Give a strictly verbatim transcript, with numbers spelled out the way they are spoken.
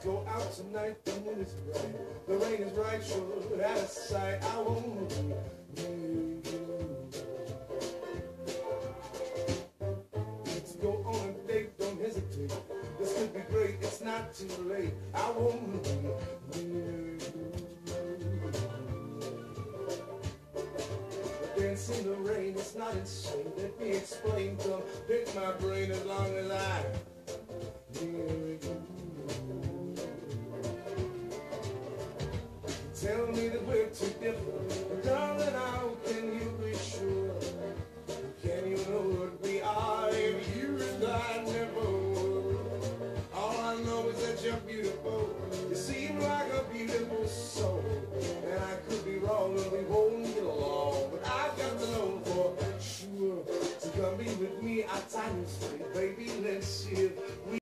go out tonight, the moon is bright, the rain is right, sure, out of sight. I won't be near you. Let's go on a date, don't hesitate. This could be great, it's not too late. I won't be near you. Dance in the rain, it's not insane. Let me explain, come pick my brain as long as I near you. Tell me that we're too different,